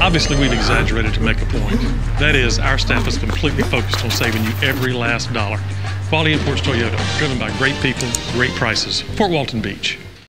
Obviously, we've exaggerated to make a point. That is, our staff is completely focused on saving you every last dollar. Quality Imports Toyota, driven by great people, great prices. Fort Walton Beach.